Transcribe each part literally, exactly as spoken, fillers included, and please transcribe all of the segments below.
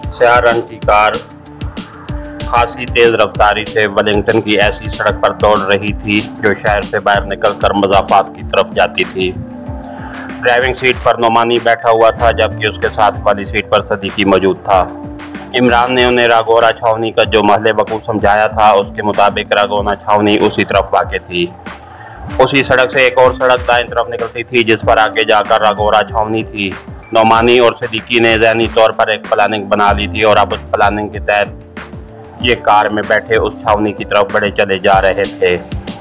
स्याह रंग की कार खासी तेज रफ्तारी से वेलिंगटन की ऐसी सड़क पर दौड़ रही थी जो शहर से बाहर निकलकर मज़ाफ़ात की तरफ जाती थी। ड्राइविंग सीट पर नोमानी बैठा हुआ था, जबकि उसके साथ वाली सीट पर सदीकी मौजूद था। इमरान ने उन्हें रागोरा छावनी का जो महल वकूफ़ समझाया था, उसके मुताबिक रागोरा छावनी उसी तरफ वाक़ थी। उसी सड़क से एक और सड़क दाएं तरफ निकलती थी, जिस पर आगे जाकर रागोरा छावनी थी। नोमानी और सदीकी ने ज़हनी तौर पर एक प्लानिंग बना ली थी और अब उस प्लानिंग के तहत ये कार में बैठे उस छावनी की तरफ बढ़े चले जा रहे थे।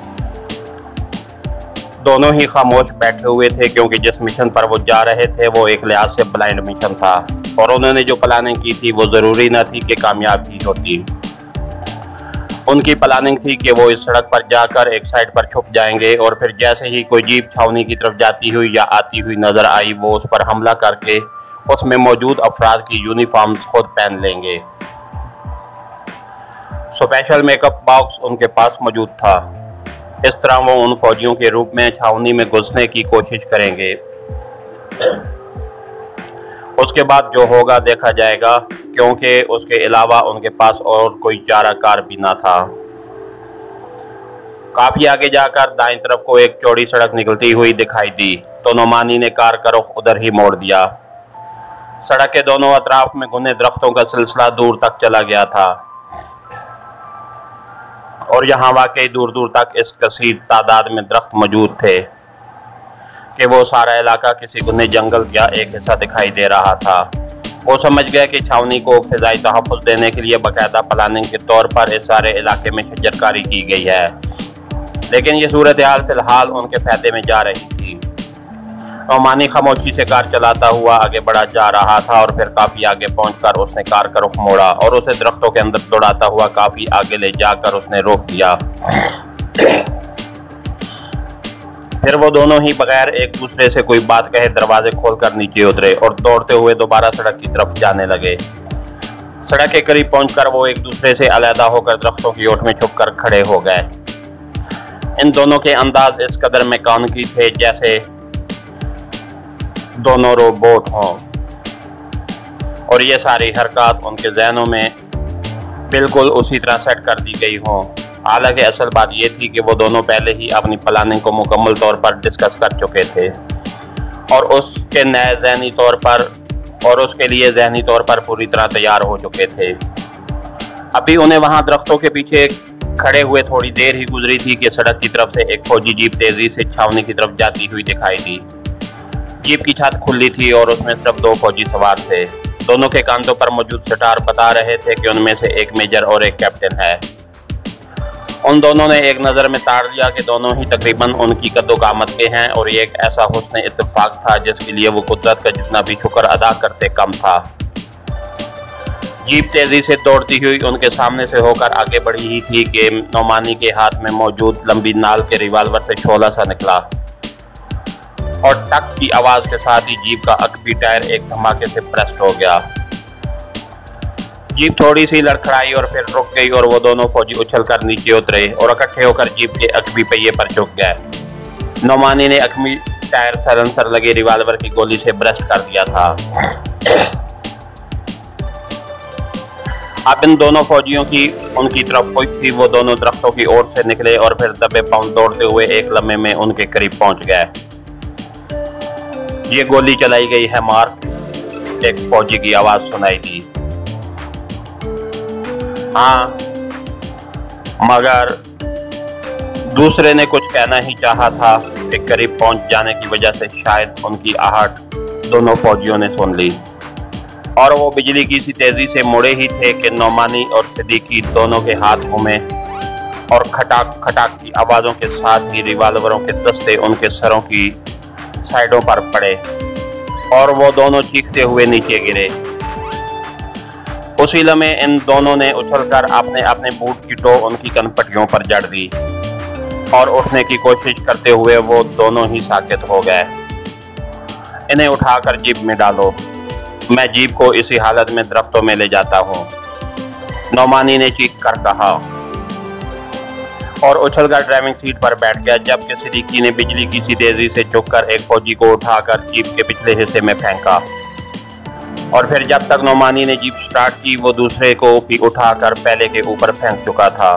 दोनों ही खामोश बैठे हुए थे, क्योंकि जिस मिशन पर वो जा रहे थे वो एक लिहाज से ब्लाइंड मिशन था और उन्होंने जो प्लानिंग की थी वो ज़रूरी न थी कि कामयाब ही होती। उनकी प्लानिंग थी कि वो इस सड़क पर जाकर एक साइड पर छुप जाएंगे और फिर जैसे ही कोई जीप छावनी की तरफ जाती हुई या आती हुई नज़र आई, वो उस पर हमला करके उसमें मौजूद अफराद की यूनिफॉर्म्स खुद पहन लेंगे। स्पेशल मेकअप बॉक्स उनके पास मौजूद था। इस तरह वो उन फौजियों के रूप में छावनी में घुसने की कोशिश करेंगे। उसके बाद जो होगा देखा जाएगा, क्योंकि उसके अलावा उनके पास और कोई चारा कार भी ना था। काफी आगे जाकर दाईं तरफ को एक चौड़ी सड़क निकलती हुई दिखाई दी, तो नोमानी ने कार का रुख उधर ही मोड़ दिया। सड़क के दोनों अतराफ में घने दरख्तों का सिलसिला दूर तक चला गया था और यहाँ वाकई दूर दूर तक इस कसीर तादाद में दरख्त मौजूद थे कि वो सारा इलाका किसी घने जंगल का एक हिस्सा दिखाई दे रहा था। वो समझ गए कि छावनी को फ़िज़ाई तहफ़्फ़ुज़ देने के लिए बाकायदा प्लानिंग के तौर पर इस सारे इलाके में शजरकारी की गई है, लेकिन ये सूरत हाल फ़िलहाल उनके फ़ायदे में जा रही थी। नोमानी खामोशी से कार चलाता हुआ आगे बढ़ा जा रहा था और फिर काफ़ी आगे पहुंचकर उसने कार का रुख मोड़ा और उसे दरख्तों के अंदर दौड़ाता हुआ काफ़ी आगे ले जाकर उसने रोक दिया। फिर वो दोनों ही बगैर एक दूसरे से कोई बात कहे दरवाजे खोलकर नीचे उतरे और दौड़ते हुए दोबारा सड़क की तरफ जाने लगे। सड़क के करीब पहुंचकर वो एक दूसरे से अलहदा होकर दरख्तों की ओट में छुपकर खड़े हो गए। इन दोनों के अंदाज इस कदर मैकेनिकी थे जैसे दोनों रोबोट हों और ये सारी हरकत उनके जहनों में बिल्कुल उसी तरह सेट कर दी गई हों। हालांकि असल बात यह थी कि वो दोनों पहले ही अपनी प्लानिंग को मुकम्मल तौर पर डिस्कस कर चुके थे और उसके नए ज़हनी तौर पर और उसके लिए ज़हनी तौर पर पूरी तरह तैयार हो चुके थे। अभी उन्हें वहां दरख्तों के पीछे खड़े हुए थोड़ी देर ही गुजरी थी कि सड़क की तरफ से एक फौजी जीप तेजी से छावनी की तरफ जाती हुई दिखाई दी। जीप की छत खुली थी और उसमें सिर्फ दो फौजी सवार थे। दोनों के कांधों पर मौजूद स्टार बता रहे थे कि उनमें से एक मेजर और एक कैप्टन है। उन दोनों ने एक नज़र में ताड़ लिया कि दोनों ही तकरीबन उनकी कद्दो कामत के हैं और ये एक ऐसा हुस्न इत्तेफाक था जिसके लिए वो कुदरत का जितना भी शुक्र अदा करते कम था। जीप तेजी से दौड़ती हुई उनके सामने से होकर आगे बढ़ी ही थी कि नोमानी के हाथ में मौजूद लंबी नाल के रिवाल्वर से शोला सा निकला और टक की आवाज़ के साथ ही जीप का अकबी टायर एक धमाके से ब्रस्ट हो गया। जीप थोड़ी सी लड़खड़ाई और फिर रुक गई और वो दोनों फौजी उछलकर नीचे उतरे और इकट्ठे होकर जीप के अकबी पहिए पर झुक गए। नोमानी ने अकबी टायर सैलेंसर लगे रिवाल्वर की गोली से ब्रस्ट कर दिया था। अब इन दोनों फौजियों की उनकी तरफ पुश थी। वो दोनों दरख्तों की ओर से निकले और फिर दबे पांव दौड़ते हुए एक लम्हे में उनके करीब पहुंच गए। ये गोली चलाई गई है मार्क, एक फौजी की आवाज सुनाई दी। हाँ, मगर दूसरे ने कुछ कहना ही चाहा था कि करीब पहुंच जाने की वजह से शायद उनकी आहट दोनों फौजियों ने सुन ली और वो बिजली की सी तेजी से मुड़े ही थे कि नोमानी और सदीकी दोनों के हाथ घूमे और खटाक खटाक की आवाज़ों के साथ ही रिवाल्वरों के दस्ते उनके सरों की साइडों पर पड़े और वो दोनों चीखते हुए नीचे गिरे। उसी लम्हे इन दोनों ने उछलकर अपने अपने बूट की टो उनकी कनपटियों पर जड़ दी और उठने की कोशिश करते हुए वो दोनों ही साकित हो गए। इन्हें उठाकर जीप में डालो, मैं जीप को इसी हालत में दरख्तों में ले जाता हूँ, नोमानी ने चीख कर कहा और उछलकर ड्राइविंग सीट पर बैठ गया, जबकि सदीकी ने बिजली की सी तेजी से झुककर एक फौजी को उठाकर जीप के पिछले हिस्से में फेंका। और फिर जब तक नोमानी ने जीप स्टार्ट की वो दूसरे को भी उठाकर पहले के ऊपर फेंक चुका था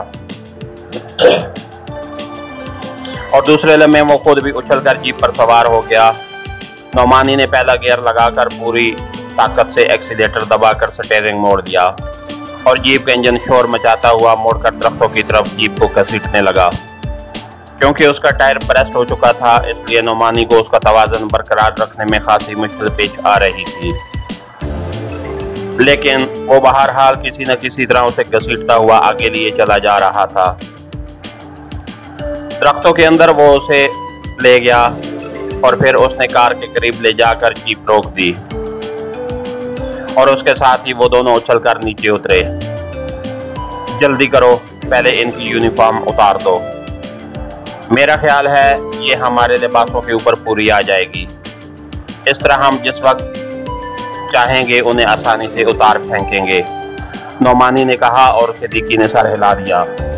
और दूसरे लम्हे वो खुद भी उछलकर जीप पर सवार हो गया। नोमानी ने पहला गियर लगाकर पूरी ताकत से एक्सीलेटर दबाकर स्टीयरिंग मोड़ दिया और जीप का इंजन शोर मचाता हुआ मुड़कर दरख्तों की तरफ जीप को घसीटने लगा। क्योंकि उसका टायर ब्रेस्ट हो चुका था इसलिए नोमानी को उसका तवाज़ुन बरकरार रखने में खासी मुश्किल पेश आ रही थी, लेकिन वो बहरहाल किसी न किसी तरह उसे घसीटता हुआ आगे लिए चला जा रहा था। दरख्तों के अंदर वो उसे ले गया और फिर उसने कार के करीब ले जाकर जीप रोक दी और उसके साथ ही वो दोनों उछलकर नीचे उतरे। जल्दी करो, पहले इनकी यूनिफॉर्म उतार दो। मेरा ख्याल है ये हमारे लिबासों के ऊपर पूरी आ जाएगी। इस तरह हम जिस वक्त चाहेंगे उन्हें आसानी से उतार फेंकेंगे, नोमानी ने कहा और सिद्दीकी ने सर हिला दिया।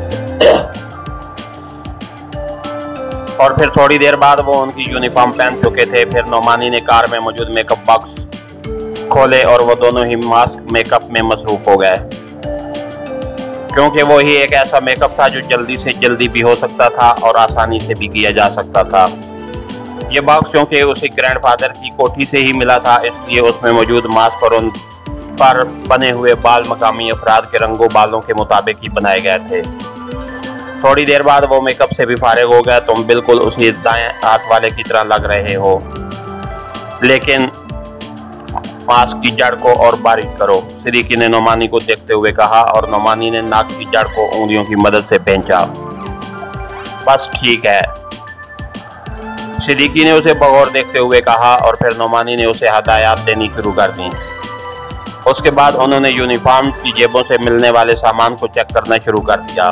और फिर थोड़ी देर बाद वो उनकी यूनिफॉर्म पहन चुके थे। फिर नोमानी ने कार में मौजूद मेकअप बॉक्स खोले और वो दोनों ही मास्क मेकअप में मसरूफ हो गए, क्योंकि वो ही एक ऐसा मेकअप था जो जल्दी से जल्दी भी हो सकता था और आसानी से भी किया जा सकता था। ये बॉक्स क्योंकि उसे ग्रैंडफादर की कोठी से ही मिला था इसलिए उसमें मौजूद मास्क और उन पर बने हुए बाल मकामी अफराद के रंगों बालों के मुताबिक ही बनाए गए थे। थोड़ी देर बाद वो मेकअप से भी फारिग हो गया। तुम बिल्कुल उसी दाएं हाथ वाले की तरह लग रहे हो, लेकिन मास्क की जड़ को और बारीक करो, सिद्दीकी ने नोमानी को देखते हुए कहा और नोमानी ने नाक की जड़ को उंगलियों की मदद से पेंचा। बस ठीक है, सिद्दीकी ने उसे बगौर देखते हुए कहा और फिर नोमानी ने उसे हदायत देनी शुरू कर दी। उसके बाद उन्होंने यूनिफॉर्म की जेबों से मिलने वाले सामान को चेक करना शुरू कर दिया।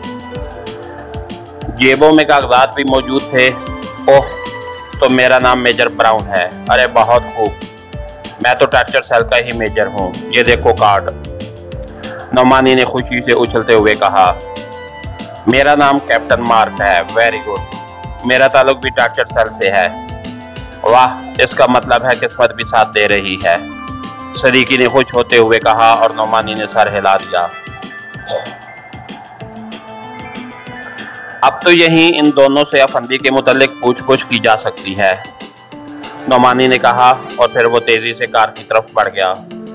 जेबों में कागजात भी मौजूद थे। ओह, तो मेरा नाम मेजर ब्राउन है। अरे बहुत खूब, मैं तो टार्चर सेल का ही मेजर हूँ। ये देखो कार्ड, नोमानी ने खुशी से उछलते हुए कहा। मेरा नाम कैप्टन मार्क है। वेरी गुड, मेरा ताल्लुक भी टार्चर सेल से है। वाह, इसका मतलब है किस्मत भी साथ दे रही है, सिद्दीकी ने खुश होते हुए कहा और नोमानी ने सर हिला दिया। अब तो यहीं इन दोनों से अफंदी के मुतालिक पूछ-पूछ की जा सकती है, नोमानी ने कहा और फिर वो तेजी से कार की तरफ बढ़ गया।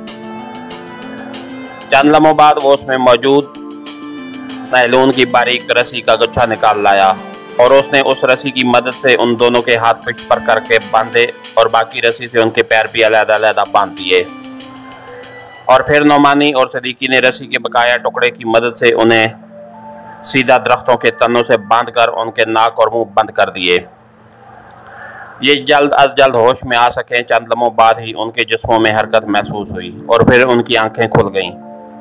चंद लम्हों बाद वो उसमें मौजूद नायलॉन की बारीक रस्सी का गुच्छा निकाल लाया और उसने उस रस्सी की मदद से उन दोनों के हाथ पिठ पर करके बांधे और बाकी रस्सी से उनके पैर भी अलग-अलग बांध दिए। और फिर नोमानी और सिद्दीकी ने रस्सी के बकाया टुकड़े की मदद से उन्हें सीधा दरख्तों के तनों से बांधकर उनके नाक और मुंह बंद कर दिए। ये जल्द अज जल्द होश में आ सकें। चंद लम्हों बाद ही उनके जिस्मों में हरकत महसूस हुई और फिर उनकी आंखें खुल गईं।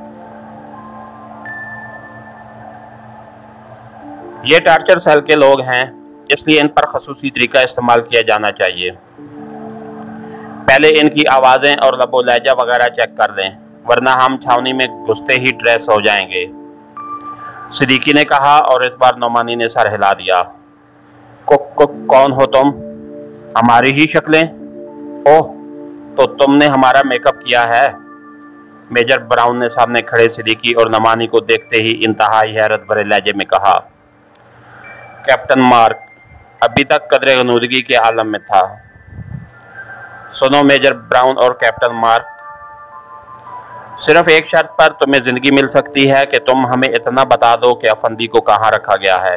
ये टार्चर सेल के लोग हैं, इसलिए इन पर खसूसी तरीका इस्तेमाल किया जाना चाहिए। पहले इनकी आवाज़ें और लबो लहजा वगैरह चेक कर लें, वरना हम छावनी में घुसते ही ट्रेस हो जाएंगे, सिद्दीकी ने कहा और इस बार नोमानी ने सर हिला दिया। कुक कुक कौन हो तुम? हमारी ही शक्लें? ओह, तो तुमने हमारा मेकअप किया है? मेजर ब्राउन ने सामने खड़े सिद्दीकी और नोमानी को देखते ही इंतहाई हैरत भरे लहजे में कहा। कैप्टन मार्क अभी तक कदरे गनूदगी के आलम में था। सुनो मेजर ब्राउन और कैप्टन मार्क, सिर्फ एक शर्त पर तुम्हें जिंदगी मिल सकती है कि तुम हमें इतना बता दो कि अफंदी को कहाँ रखा गया है।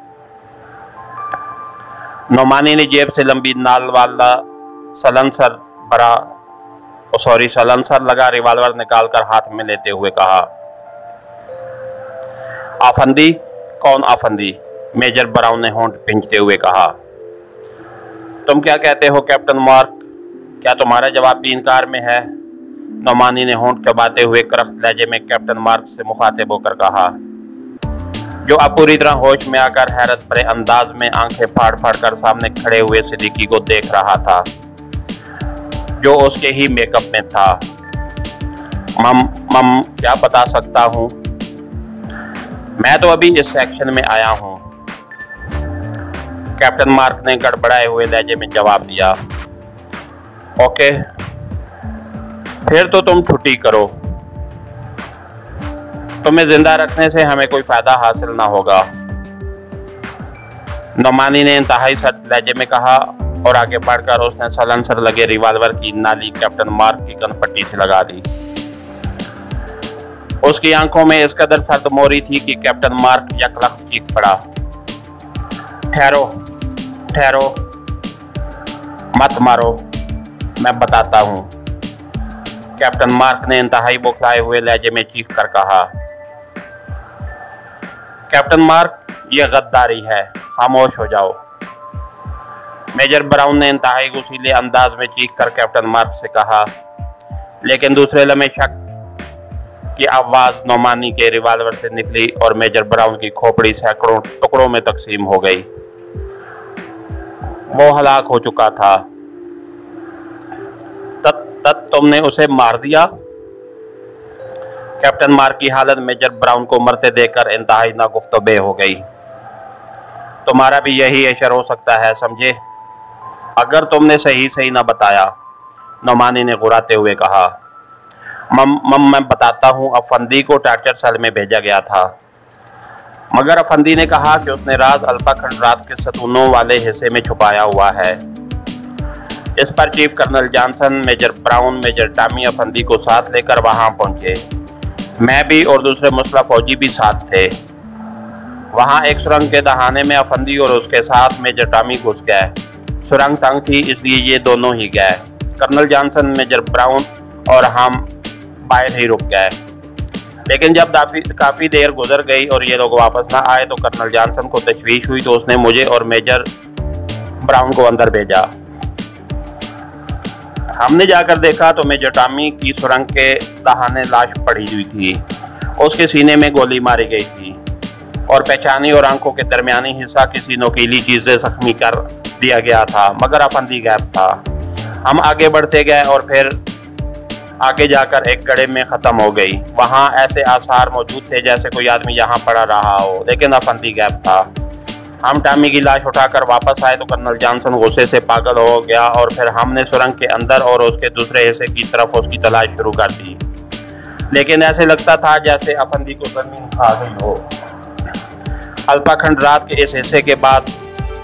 नोमानी ने जेब से लंबी नाल वाला सलंसर भरा सॉरी सलंसर लगा रिवाल्वर निकालकर हाथ में लेते हुए कहा। अफंदी? कौन अफंदी? मेजर ब्राउन ने होंठ पिंचते हुए कहा। तुम क्या कहते हो कैप्टन मार्क? क्या तुम्हारा जवाब भी इनकार में है? नोमानी ने होंठ चबाते हुए करख्त लहजे में कैप्टन मार्क से मुखातिब होकर कहा, जो अब पूरी तरह होश में आकर हैरत भरे अंदाज में आंखें फाड़ फाड़ कर सामने खड़े हुए सिद्दीकी को देख रहा था, जो उसके ही मेकअप में था। मम मम क्या बता सकता हूँ, मैं तो अभी इस सेक्शन में आया हूँ, कैप्टन मार्क ने गड़बड़ाए हुए लहजे में जवाब दिया। ओके, फिर तो तुम छुट्टी करो, तुम्हें जिंदा रखने से हमें कोई फायदा हासिल ना होगा, नौमानी ने इंतहाई सख्त लहजे में कहा और आगे बढ़कर उसने सलंसर लगे रिवाल्वर की नाली कैप्टन मार्क की कनपट्टी से लगा दी। उसकी आंखों में इस कदर सरदमोरी थी कि कैप्टन मार्क यकलख्त चीख पड़ा, ठहरो ठहरो, मत मारो, मैं बताता हूं, कैप्टन मार्क ने इंतहाई बौखलाए हुए लहजे में चीख कर कहा। कैप्टन मार्क, यह गद्दारी है, खामोश हो जाओ, मेजर ब्राउन ने इंतहाई गुस्सीले अंदाज में चीख कर कैप्टन मार्क से कहा। लेकिन दूसरे लम्हे शक की आवाज नौमानी के रिवाल्वर से निकली और मेजर ब्राउन की खोपड़ी सैकड़ों टुकड़ों में तकसीम हो गई। वो हलाक हो चुका था। तब तब तुमने उसे मार दिया? कैप्टन मार्क की हालत मेजर ब्राउन को मरते देखकर इंतहाई नागुफ्तबे हो गई। तुम्हारा भी यही असर हो सकता है, समझे, अगर तुमने सही सही ना बताया, नौमानी ने गुर्राते हुए कहा। मम मम मैं बताता हूँ, अफंदी को टार्चर सेल में भेजा गया था, मगर अफंदी ने कहा कि उसने राज अल्पा खंडरात के सतूनों वाले हिस्से में छुपाया हुआ है। इस पर chief colonel Johnson, major Brown, major Tommy Afandi को साथ लेकर वहां पहुंचे। मैं भी और दूसरे मुस्लिम फौजी भी साथ थे। वहां एक सुरंग के दहाने में अफंदी और उसके साथ मेजर टॉमी घुस गए। सुरंग तंग थी, इसलिए ये दोनों ही गए। कर्नल जॉनसन, मेजर ब्राउन और हम बाहर ही रुक गए। लेकिन जब काफ़ी देर गुजर गई और ये लोग वापस ना आए तो कर्नल जॉनसन को तशवीश हुई, तो उसने मुझे और मेजर ब्राउन को अंदर भेजा। हमने जाकर देखा तो मेजर टॉमी की सुरंग के दहाने लाश पड़ी हुई थी। उसके सीने में गोली मारी गई थी और पेशानी और आंखों के दरमियानी हिस्सा किसी नोकीली चीज़ से जख्मी कर दिया गया था, मगर अफंदी गायब था। हम आगे बढ़ते गए और फिर आगे जाकर एक गड्ढे में ख़त्म हो गई। वहाँ ऐसे आसार मौजूद थे जैसे कोई आदमी यहाँ पड़ा रहा हो, लेकिन अफंदी गायब था। हम टॉमी की लाश उठाकर वापस आए तो कर्नल जॉनसन गुस्से से पागल हो गया और फिर हमने सुरंग के अंदर और उसके दूसरे हिस्से की तरफ उसकी तलाश शुरू कर दी। लेकिन ऐसे लगता था जैसे अफंदी को ज़मीन खा गई हो। अल्पा खंडरात के इस हिस्से के बाद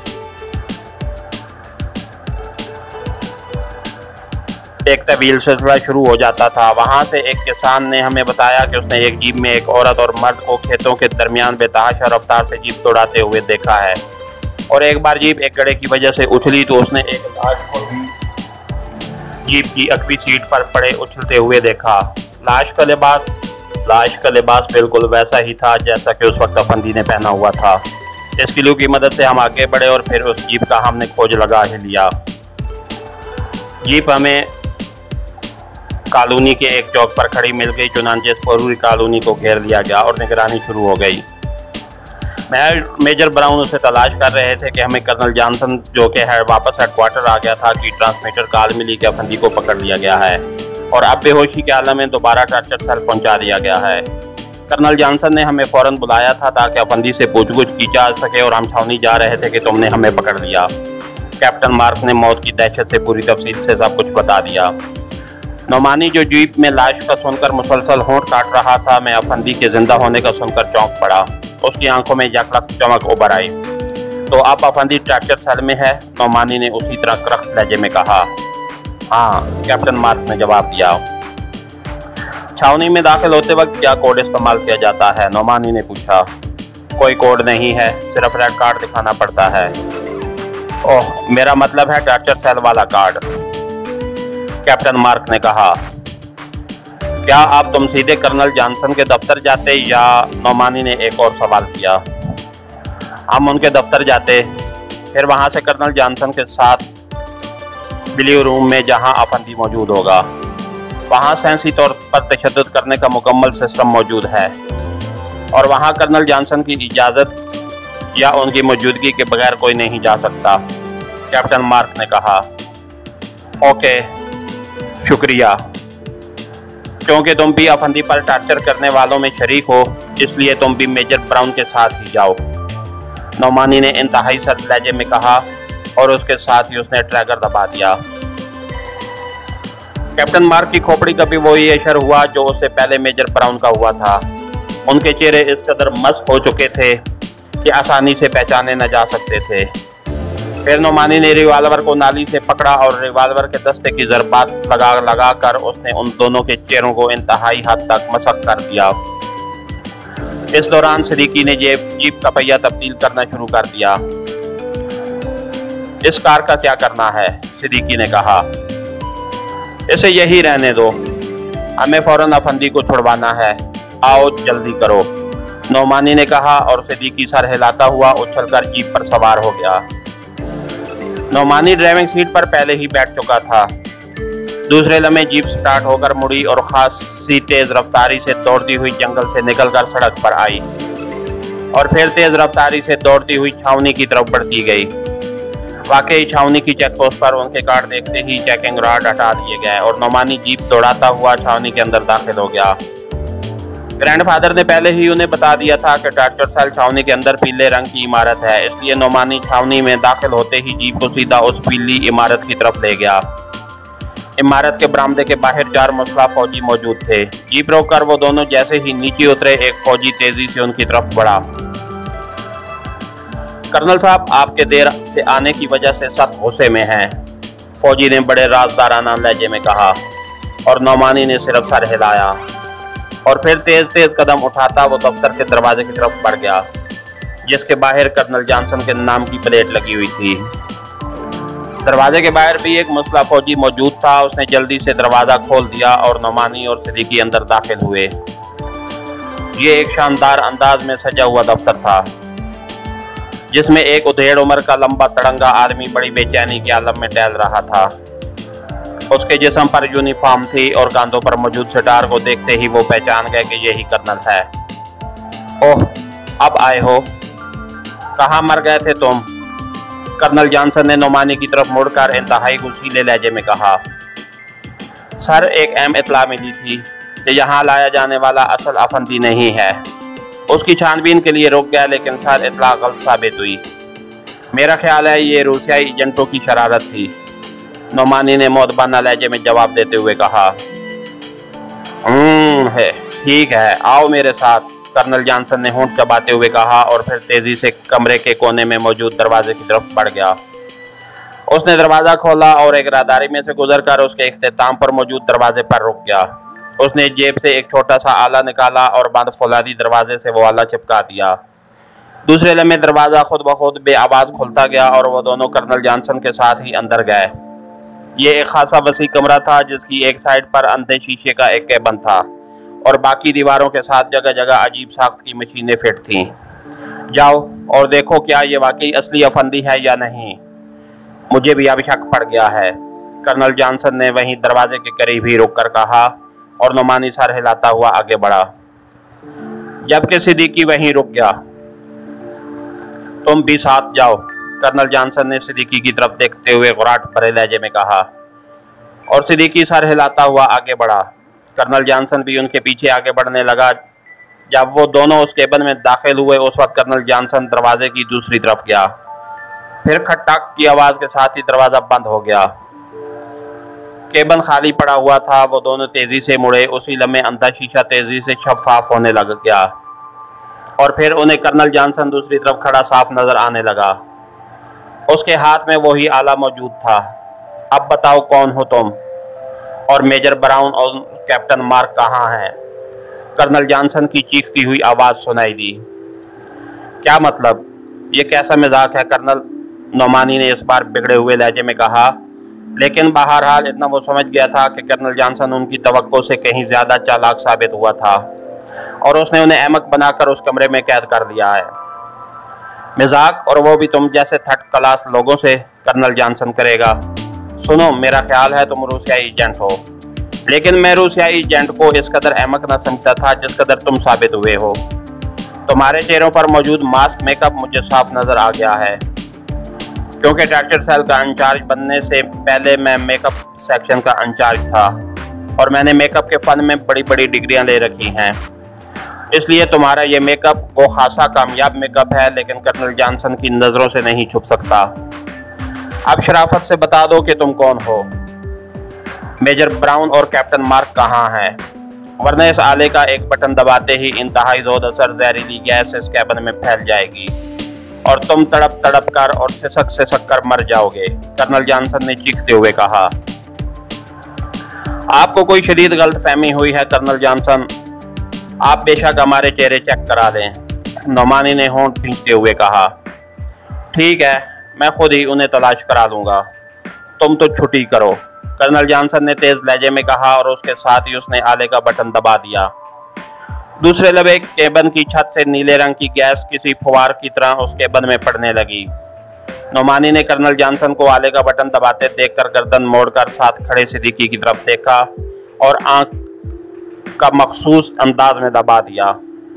एक तवील सिलसिला शुरू हो जाता था। वहां से एक किसान ने हमें बताया कि उसने एक जीप में एक औरत और मर्द को खेतों के दरमियान बेतहाशा रफ्तार से जीप दौड़ाते हुए देखा है, और एक बार जीप एक गड्ढे की वजह से उछली तो उसने एक लाश को भी जीप की अगली सीट पर पड़े उछलते हुए देखा। लाश का लिबास लाश का लिबास बिल्कुल वैसा ही था जैसा कि उस वक्त अफंदी ने पहना हुआ था। इस क्लू की मदद से हम आगे बढ़े और फिर उस जीप का हमने खोज लगा ही लिया। जीप हमें कॉलोनी के एक चौक पर खड़ी मिल गई, चुनांचे पूरी कॉलोनी को घेर लिया गया और निगरानी शुरू हो गई। मैं मेजर ब्राउन उसे तलाश कर रहे थे कि हमें कर्नल जॉनसन, जो कि है वापस हेडक्वार्टर आ गया था, कि ट्रांसमीटर कॉल मिली कि अफंदी को पकड़ लिया गया है और अब बेहोशी के आलम में दोबारा टार्चर सेल पहुंचा दिया गया है। कर्नल जॉनसन ने हमें फौरन बुलाया था ताकि अफंदी से पूछगुछ की जा सके और हम छावनी जा रहे थे कि तुमने हमें पकड़ लिया। कैप्टन मार्क ने मौत की दहशत से पूरी तफसील से सब कुछ बता दिया। नौमानी, जो जीप में लाश का सुनकर मुसलसल होंठ काट रहा था, मैं अफंदी के जिंदा होने का सुनकर चौंक पड़ा। उसकी आंखों में यकलख्त चमक उभर आई। तो अब अफंदी टार्चर सेल में है? नौमानी ने उसी तरह करख्त लहजे में कहा। हाँ, कैप्टन मार्क ने जवाब दिया। छावनी में दाखिल होते वक्त क्या कोड इस्तेमाल किया जाता है? नौमानी ने पूछा। कोई कोड नहीं है, सिर्फ रेड कार्ड दिखाना पड़ता है। ओह, मेरा मतलब है टार्चर सेल वाला कार्ड, कैप्टन मार्क ने कहा। क्या आप तुम सीधे कर्नल जॉनसन के दफ्तर जाते या? नौमानी ने एक और सवाल किया। हम उनके दफ्तर जाते, फिर वहां से कर्नल जॉनसन के साथ ब्लू रूम में जहां अफंदी मौजूद होगा। वहां साइंसी तौर पर तशद्दुद करने का मुकम्मल सिस्टम मौजूद है और वहां कर्नल जॉनसन की इजाज़त या उनकी मौजूदगी के बगैर कोई नहीं जा सकता, कैप्टन मार्क ने कहा। ओके, शुक्रिया। क्योंकि तुम भी अफंदी पर टार्चर करने वालों में शरीक हो, इसलिए तुम भी मेजर ब्राउन के साथ ही जाओ, नौमानी ने इंतहाई सर्द लहजे में कहा और उसके साथ ही उसने ट्रैगर दबा दिया। कैप्टन मार्क की खोपड़ी का भी वही असर हुआ जो उससे पहले मेजर ब्राउन का हुआ था। उनके चेहरे इस कदर मस्त हो चुके थे कि आसानी से पहचाने न जा सकते थे। फिर नोमानी ने रिवाल्वर को नाली से पकड़ा और रिवाल्वर के दस्ते की ज़रबात लगा लगा कर उसने उन दोनों के चेहरों को इंतहाई हद तक मसक कर दिया। इस दौरान सिद्दीकी ने जेब जीप का पहिया तब्दील करना शुरू कर दिया। इस कार का क्या करना है? सिद्दीकी ने कहा। इसे यही रहने दो, हमें फौरन अफंदी को छुड़वाना है, आओ जल्दी करो, नोमानी ने कहा और सिद्दीकी सर हिलाता हुआ उछलकर जीप पर सवार हो गया। नोमानी ड्राइविंग सीट पर पहले ही बैठ चुका था। दूसरे लम्हे जीप स्टार्ट होकर मुड़ी और खासी तेज रफ्तारी से दौड़ती हुई जंगल से निकलकर सड़क पर आई और फिर तेज रफ्तारी से दौड़ती हुई छावनी की तरफ बढ़ती गई। वाकई छावनी की चेक पोस्ट पर उनके कार्ड देखते ही चेकिंग रॉड हटा दिए गए और नोमानी जीप दौड़ाता हुआ छावनी के अंदर दाखिल हो गया। ग्रैंडफादर ने पहले ही उन्हें बता दिया था कि टार्चर सेल छावनी के अंदर पीले रंग की इमारत है, इसलिए नोमानी छावनी में दाखिल होते ही जीप को सीधा उस पीली इमारत की तरफ ले गया। इमारत के बरामदे के बाहर चार मुसल्लह फौजी मौजूद थे। जीप रोककर वो दोनों जैसे ही नीचे उतरे, एक फौजी तेजी से उनकी तरफ बढ़ा। कर्नल साहब, आपके देर से आने की वजह से सख्त गुस्से में हैं, फौजी ने बड़े राजदाराना लहजे में कहा और नोमानी ने सिर्फ सर हिलाया और फिर तेज तेज कदम उठाता वो दफ्तर के दरवाजे की तरफ बढ़ गया, जिसके बाहर कर्नल जॉनसन के नाम की प्लेट लगी हुई थी। दरवाजे के बाहर भी एक मुसल्लह फौजी मौजूद था। उसने जल्दी से दरवाजा खोल दिया और नोमानी और सिद्दीकी अंदर दाखिल हुए। ये एक शानदार अंदाज में सजा हुआ दफ्तर था, जिसमें एक उधेड़ उम्र का लंबा तड़ंगा आदमी बड़ी बेचैनी के आलम में टहल रहा था। उसके जिस्म पर यूनिफॉर्म थी और कांधों पर मौजूद सितार को देखते ही वो पहचान गए कि यही कर्नल है। ओह, अब आए हो, कहाँ मर गए थे तुम? कर्नल जॉनसन ने नोमानी की तरफ मुड़कर इंतहाई गुस्सीले लहजे में कहा। सर, एक अहम इत्तला मिली थी कि यहाँ लाया जाने वाला असल अफंदी नहीं है। उसकी छानबीन के लिए रुक गया, लेकिन सर इत्तला गलत साबित हुई। मेरा ख्याल है ये रूसियाई एजेंटों की शरारत थी, नोमानी ने मौदबाना लहजे में जवाब देते हुए कहा। हम्म है, ठीक है, आओ मेरे साथ, कर्नल जॉनसन ने होंठ चबाते हुए कहा और फिर तेजी से कमरे के कोने में मौजूद दरवाजे की तरफ बढ़ गया। उसने दरवाजा खोला और एक राहदारी में से गुजरकर उसके इख्तिताम पर मौजूद दरवाजे पर रुक गया। उसने जेब से एक छोटा सा आला निकाला और बंद फौलादी दरवाजे से वो आला चिपका दिया। दूसरे लम्हे दरवाजा खुद ब खुद बेआवाज खुलता गया और वो दोनों कर्नल जॉनसन के साथ ही अंदर गए। ये एक खासा वसी कमरा था, जिसकी एक साइड पर अंधे शीशे का एक केबिन था और बाकी दीवारों के साथ जगह जगह अजीब साख्त की मशीनें फिट थीं। जाओ और देखो क्या ये वाकई असली अफंदी है या नहीं, मुझे भी अब शक पड़ गया है, कर्नल जॉनसन ने वहीं दरवाजे के करीब ही रुक कर कहा और नोमानी सर हिलाता हुआ आगे बढ़ा, जबकि सिद्दीकी वहीं रुक गया। तुम भी साथ जाओ, कर्नल जॉनसन ने सिद्दीकी की तरफ देखते हुए गुराट भरे लहजे में कहा और सिद्दीकी सर हिलाता हुआ आगे बढ़ा। कर्नल जॉनसन भी उनके पीछे आगे बढ़ने लगा। जब वो दोनों उस केबिन में दाखिल हुए, उस वक्त कर्नल जॉनसन दरवाजे की दूसरी तरफ गया। फिर खटखट की आवाज के साथ ही दरवाजा बंद हो गया। केबिन खाली पड़ा हुआ था। वो दोनों तेजी से मुड़े। उसी लम्हे अंधा शीशा तेजी से शफाफ होने लग गया और फिर उन्हें कर्नल जॉनसन दूसरी तरफ खड़ा साफ नजर आने लगा। उसके हाथ में वही आला मौजूद था। अब बताओ कौन हो तुम, और मेजर ब्राउन और कैप्टन मार्क कहाँ हैं? कर्नल जॉनसन की चीखती हुई आवाज सुनाई दी। क्या मतलब, ये कैसा मजाक है कर्नल? नोमानी ने इस बार बिगड़े हुए लहजे में कहा, लेकिन बहरहाल इतना वो समझ गया था कि कर्नल जॉनसन उनकी तवक्को से कहीं ज्यादा चालाक साबित हुआ था और उसने उन्हें अहमक बनाकर उस कमरे में कैद कर दिया है। मजाक, और वो भी तुम जैसे थर्ड क्लास लोगों से, कर्नल जॉनसन करेगा। सुनो, मेरा ख्याल है तुम रूसियाई एजेंट हो, लेकिन मैं रूसियाई एजेंट को इस कदर अहमक न समझता था जिस कदर तुम साबित हुए हो। तुम्हारे चेहरों पर मौजूद मास्क मेकअप मुझे साफ नजर आ गया है, क्योंकि टार्चर सेल का इंचार्ज बनने से पहले मैं मेकअप सेक्शन का इंचार्ज था और मैंने मेकअप के फन में बड़ी बड़ी डिग्रियां ले रखी हैं। इसलिए तुम्हारा ये मेकअप वो खासा कामयाब मेकअप है, लेकिन कर्नल जॉनसन की नजरों से नहीं छुप सकता। अब शराफत से बता दो कि तुम कौन हो। मेजर ब्राउन और कैप्टन मार्क कहाँ हैं? वरना इस आले का एक बटन दबाते ही इंतहाई जोर असर जहरीली गैस इस कैबिन में फैल जाएगी और तुम तड़प तड़प कर और सिसक सिसक कर मर जाओगे, कर्नल जॉनसन ने चीखते हुए कहा। आपको कोई शदीद गलतफहमी हुई है कर्नल जॉनसन, आप बेशक हमारे चेहरे चेक करा दें, नोमानी ने होंठ खींचते हुए कहा। ठीक है, मैं खुद ही उन्हें तलाश करा दूंगा, तुम तो छुट्टी करो, कर्नल जॉनसन ने तेज लहजे में कहा और उसके साथ ही उसने आले का बटन दबा दिया। दूसरे लबे केबिन की छत से नीले रंग की गैस किसी फुवार की तरह उस केबिन में पड़ने लगी। नोमानी ने कर्नल जॉनसन को आले का बटन दबाते देखकर गर्दन मोड़कर साथ खड़े सिद्दीकी की तरफ देखा और आंख का मखसूस अंदाज में दबा दिया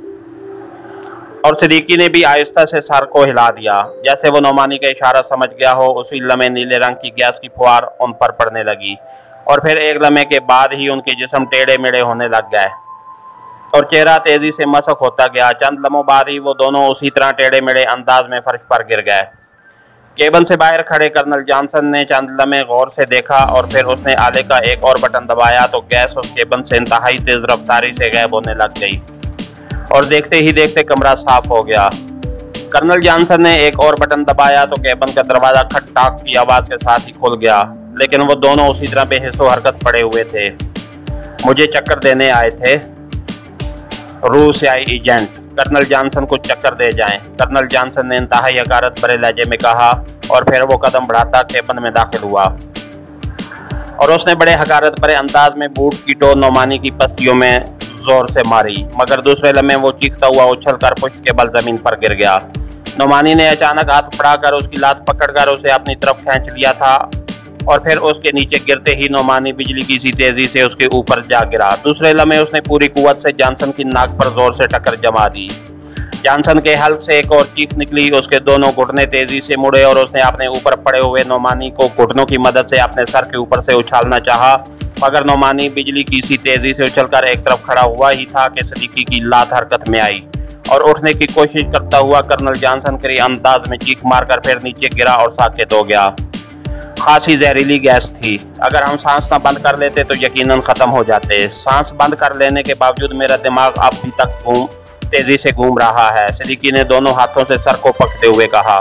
और सिद्दीकी ने भी आहिस्ता से सर को हिला दिया जैसे वो नोमानी का इशारा समझ गया हो। उसी लम्हे नीले रंग की गैस की फुहार उन पर पड़ने लगी और फिर एक लम्हे के बाद ही उनके जिस्म टेढ़े मेढ़े होने लग गए और चेहरा तेजी से मसक होता गया। चंद लम्हों बाद ही वो दोनों उसी तरह टेढ़े मेढ़े अंदाज में फर्श पर गिर गए। केबिन से बाहर खड़े कर्नल जॉनसन ने चंद लम्हे गौर से देखा और फिर उसने आले का एक और बटन दबाया तो गैस उस केबिन से इंतहाई तेज रफ्तारी से गायब होने लग गई और देखते ही देखते कमरा साफ हो गया। कर्नल जॉनसन ने एक और बटन दबाया तो केबिन का दरवाजा खट ठाक की आवाज के साथ ही खुल गया, लेकिन वो दोनों उसी तरह बेहिस्सो हरकत पड़े हुए थे। मुझे चक्कर देने आए थे, रूस आई एजेंट, कर्नल जॉनसन को चक्कर दे जाएं, कर्नल जॉनसन ने इंतहाई हकारत भरे लहजे में कहा और फिर वो कदम बढ़ाता केबिन में दाखिल हुआ और उसने बड़े हकारत भरे अंदाज में बूट की टो नोमानी की पस्तियों में जोर से मारी, मगर दूसरे लम्हे वो चीखता हुआ उछलकर पुश्त के बल जमीन पर गिर गया। नोमानी ने अचानक हाथ बढ़ाकर उसकी लात पकड़कर उसे अपनी तरफ खींच लिया था और फिर उसके नीचे गिरते ही नोमानी बिजली की सी तेजी से उसके ऊपर जा गिरा। दूसरे लम्हे उसने पूरी कुव्वत से जॉनसन की नाक पर जोर से टक्कर जमा दी। जॉनसन के हल्क से एक और चीख निकली, उसके दोनों घुटने तेजी से मुड़े और उसने अपने ऊपर पड़े हुए नोमानी को घुटनों की मदद से अपने सर के ऊपर से उछालना चाहा, मगर नोमानी बिजली की सी तेजी से उछलकर एक तरफ खड़ा हुआ ही था कि सिद्दीकी की लात हरकत में आई और उठने की कोशिश करता हुआ कर्नल जॉनसन के अंदाज में चीख मारकर फिर नीचे गिरा और साकित हो गया। खासी जहरीली गैस थी, अगर हम सांस न बंद कर लेते तो यकीनन खत्म हो जाते। सांस बंद कर लेने के बावजूद मेरा दिमाग अब भी तक घूम तेजी से घूम रहा है, सिद्दीकी ने दोनों हाथों से सर को पकड़ते हुए कहा।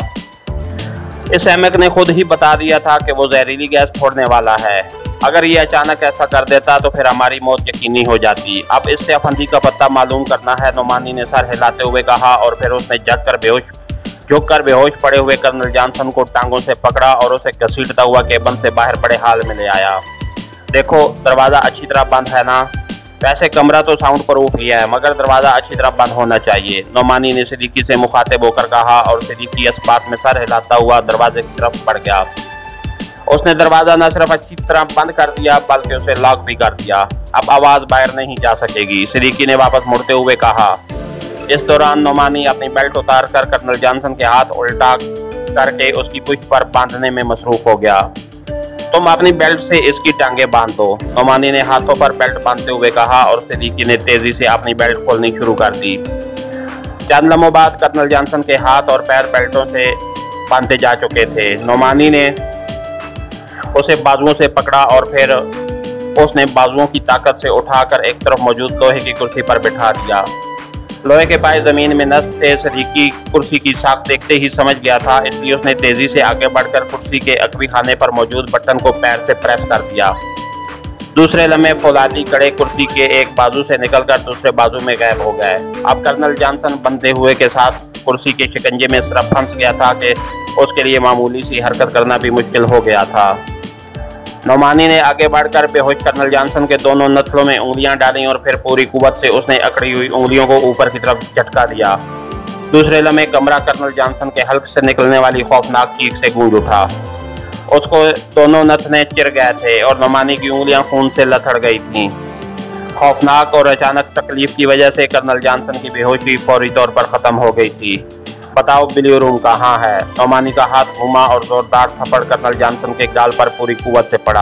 इस अहमक ने खुद ही बता दिया था कि वो जहरीली गैस छोड़ने वाला है, अगर ये अचानक ऐसा कर देता तो फिर हमारी मौत यकीनी हो जाती। अब इससे अफंदी का पत्ता मालूम करना है, नोमानी ने सर हिलाते हुए कहा और फिर उसने जग कर बेहोश झुक कर बेहोश पड़े हुए कर्नल जॉनसन को टांगों से पकड़ा और उसे घसीटता हुआ केबिन से बाहर बड़े हाल में ले आया। देखो, दरवाज़ा अच्छी तरह बंद है ना? वैसे कमरा तो साउंड प्रूफ ही है, मगर दरवाज़ा अच्छी तरह बंद होना चाहिए, नोमानी ने सिद्दीकी से मुखातिब होकर कहा और सिद्दीकी इस बात में सर हिलाता हुआ दरवाजे की तरफ बढ़ गया। उसने दरवाज़ा न सिर्फ अच्छी तरह बंद कर दिया बल्कि उसे लॉक भी कर दिया। अब आवाज़ बाहर नहीं जा सकेगी, सिद्दीकी ने वापस मुड़ते हुए कहा। इस दौरान नोमानी अपनी बेल्ट उतार कर कर्नल जॉनसन के हाथ उल्टा करके उसकी पुश्त पर बांधने में मसरूफ हो गया। तुम अपनी बेल्ट से इसकी टांगे बांध दो, नोमानी ने हाथों पर बेल्ट बांधते हुए कहा और सिद्दीकी ने तेजी से अपनी बेल्ट खोलनी शुरू कर दी। चंद लम्हों बाद कर्नल जॉनसन के हाथ और पैर बेल्टों से बांधे जा चुके थे। नोमानी ने उसे बाजुओं से पकड़ा और फिर उसने बाजुओं की ताकत से उठाकर एक तरफ मौजूद लोहे की कुर्सी पर बिठा दिया। लोहे के पाए जमीन में नस्ब थे, सिद्दीकी कुर्सी की साख देखते ही समझ गया था, इसलिए उसने तेजी से आगे बढ़कर कुर्सी के अकवी खाने पर मौजूद बटन को पैर से प्रेस कर दिया। दूसरे लम्हे फौलादी कड़े कुर्सी के एक बाजू से निकलकर दूसरे बाजू में गायब हो गए। अब कर्नल जॉनसन बंधे हुए के साथ कुर्सी के शिकंजे में इस तरह फंस गया था कि उसके लिए मामूली सी हरकत करना भी मुश्किल हो गया था। नोमानी ने आगे बढ़कर बेहोश कर्नल जॉनसन के दोनों नथलों में उंगलियां डाली और फिर पूरी कुव्वत से उसने अकड़ी हुई उंगलियों को ऊपर की तरफ झटका दिया। दूसरे लम्हे कमरा कर्नल जॉनसन के हल्क से निकलने वाली खौफनाक चीख से गूंज उठा। उसको दोनों नथने चिर गए थे और नोमानी की उंगलियां खून से लथड़ गई थीं। खौफनाक और अचानक तकलीफ की वजह से कर्नल जॉनसन की बेहोशी फौरी तौर पर खत्म हो गई थी। बताओ ब्लू रूम कहाँ है? नोमानी का हाथ घूमा और जोरदार थप्पड़ कर्नल जॉनसन के गाल पर पूरी कुव्वत से पड़ा।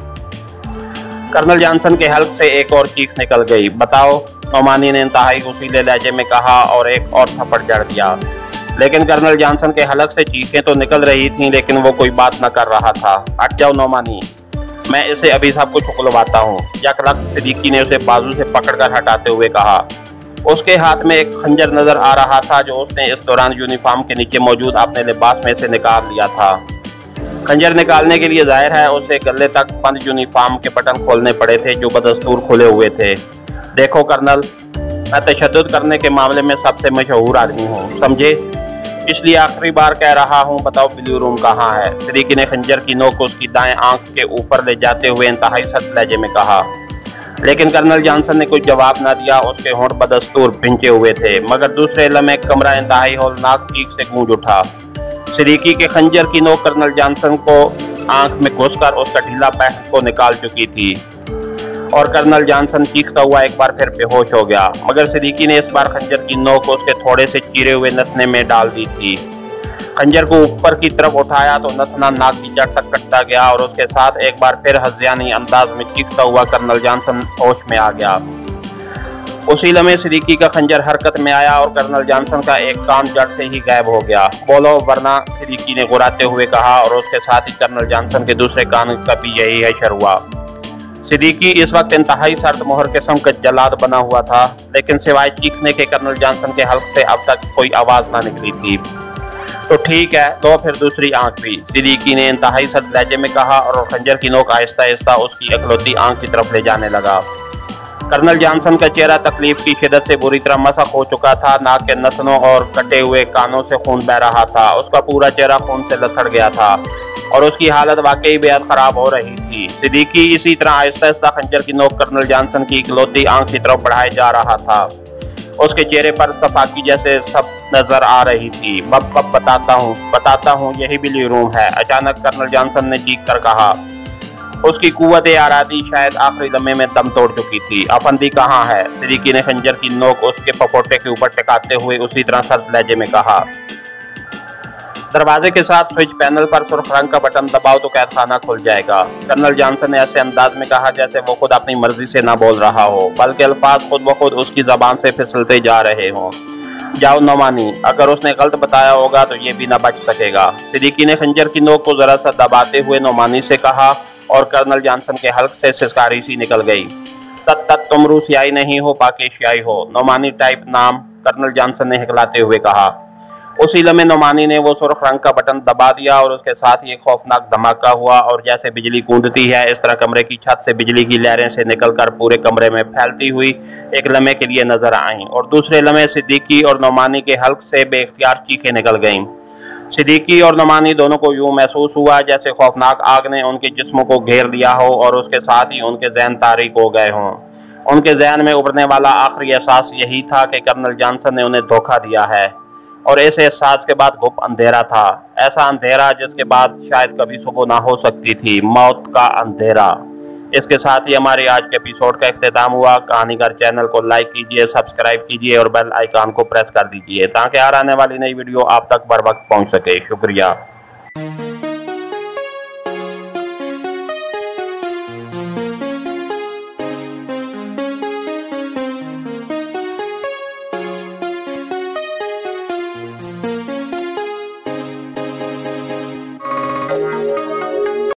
कर्नल जॉनसन के हल्क से एक और चीख निकल गई। बताओ, नोमानी ने इंतहाई उसीले लहजे में कहा और एक और थप्पड़ जड़ दिया। लेकिन कर्नल जॉनसन के हलक से चीखें तो निकल रही थीं, लेकिन वो कोई बात न कर रहा था। हट जाओ नोमानी, मैं इसे अभी सब कुछ उकलवाता हूँ, यकलख्त सिद्दीकी ने उसे बाजू से पकड़कर हटाते हुए कहा। उसके हाथ में एक खंजर नजर आ रहा था जो उसने इस दौरान यूनिफॉर्म के नीचे मौजूद अपने लिबास में से निकाल लिया था। खंजर निकालने के लिए जाहिर है उसे गले तक बंद यूनिफॉर्म के बटन खोलने पड़े थे जो बदस्तूर खुले हुए थे। देखो कर्नल, मैं तशद्दुद करने के मामले में सबसे मशहूर आदमी हूँ, समझे? इसलिए आखिरी बार कह रहा हूँ, बताओ ब्लू रूम कहाँ है? सिद्दीकी ने खंजर की नोक उसकी दाएं आंख के ऊपर ले जाते हुए इंतहाई सख्त लहजे में कहा। लेकिन कर्नल जॉनसन ने कुछ जवाब न दिया। उसके होंठ बदस्तूर भिंचे हुए थे, मगर दूसरे लम्हे कमरा इंतहाई हौलनाक चीख से गूंज उठा। सिद्दीकी के खंजर की नोक कर्नल जॉनसन को आंख में घुसकर उसका ढीला पैर को निकाल चुकी थी और कर्नल जॉनसन चीखता हुआ एक बार फिर बेहोश हो गया। मगर सिद्दीकी ने इस बार खंजर की नोक उसके थोड़े से चीरे हुए नथने में डाल दी थी। खंजर को ऊपर की तरफ उठाया तो नथना नाक की जड़ तक कटता गया और उसके साथ एक बार फिर हज़ियानी अंदाज में चीखता हुआ कर्नल जॉनसन होश में आ गया। उसी लम्हे सिद्दीकी का खंजर हरकत में आया और कर्नल जॉनसन का एक कान जड़ से ही गायब हो गया। बोलो वरना, सिद्दीकी ने गुर्राते हुए कहा और उसके साथ ही कर्नल जॉनसन के दूसरे कान का भी यही हशर हुआ। सिद्दीकी इस वक्त इंतहाई सर्द मोहर किस्म का जल्लाद बना हुआ था, लेकिन सिवाय चीखने के कर्नल जॉनसन के हल्क से अब तक कोई आवाज ना निकली थी। तो ठीक है, तो फिर दूसरी आंख भी, सिद्दीकी ने इंतहाई सर्द लहजे में कहा और खंजर की नोक आहिस्ता आहिस्ता उसकी इकलौती आंख की तरफ ले जाने लगा। कर्नल जॉनसन का चेहरा तकलीफ की शिद्दत से बुरी तरह मसक हो चुका था। नाक के नथनों और कटे हुए कानों से खून बह रहा था। उसका पूरा चेहरा खून से लथड़ गया था और उसकी हालत वाकई बेहद खराब हो रही थी। सिद्दीकी इसी तरह आहिस्ता आहिस्ता खंजर की नोक कर्नल जॉनसन की इकलौती आंख की तरफ बढ़ाए जा रहा था। उसके चेहरे पर सफाकी जैसे सब नजर आ रही थी। बब बब बताता हूँ बताता हूँ यही ब्लू रूम है, अचानक कर्नल जॉनसन ने चीख कर कहा। उसकी कुव्वत आरादी शायद आखिरी लम्हे में दम तोड़ चुकी थी। अफंदी कहाँ है? सिद्दीकी ने खंजर की नोक उसके पपोटे के ऊपर टिकाते हुए उसी तरह सर्द लहजे में कहा। दरवाजे के साथ स्विच पैनल पर सुर्ख रंग का बटन दबाओ तो कैद खाना खुल जाएगा। कर्नल जॉनसन ने ऐसे अंदाज में कहा जैसे वो खुद अपनी मर्जी से ना बोल रहा हो, बल्कि अल्फाज खुद ब खुद उसकी जबान से फिसलते जा रहे हों। जाओ नौमानी, अगर उसने गलत बताया होगा तो ये भी ना बच सकेगा। सिद्दीकी ने खंजर की नोक को जरा सा दबाते हुए नौमानी से कहा और कर्नल जॉनसन के हल्क से सिसकारी सी निकल गई। तब तक तुम रूसियाई नहीं हो, पाकिस्तानी हो, नौमानी टाइप नाम, कर्नल जॉनसन ने हिकलाते हुए कहा। उसी लम्हे नौमानी ने वो सुर्ख रंग का बटन दबा दिया और उसके साथ ही एक खौफनाक धमाका हुआ और जैसे बिजली कूदती है इस तरह कमरे की छत से बिजली की लहरें से निकलकर पूरे कमरे में फैलती हुई एक लम्हे के लिए नजर आईं और दूसरे लम्हे सिद्दीकी और नौमानी के हल्क से बेख्तियार चीखें निकल गईं। सिद्दीकी और नौमानी दोनों को यूं महसूस हुआ जैसे खौफनाक आग ने उनके जिस्मों को घेर लिया हो और उसके साथ ही उनके जहन तारीक हो गए हों। उनके जहन में उभरने वाला आखिरी एहसास यही था कि कर्नल जॉनसन ने उन्हें धोखा दिया है और इस एहसास के बाद गुप अंधेरा था, ऐसा अंधेरा जिसके बाद शायद कभी सुबह ना हो सकती थी, मौत का अंधेरा। इसके साथ ही हमारे आज के एपिसोड का इख्तिताम हुआ। कहानीगर चैनल को लाइक कीजिए, सब्सक्राइब कीजिए और बेल आइकन को प्रेस कर दीजिए ताकि हर आने वाली नई वीडियो आप तक बर वक्त पहुंच सके। शुक्रिया।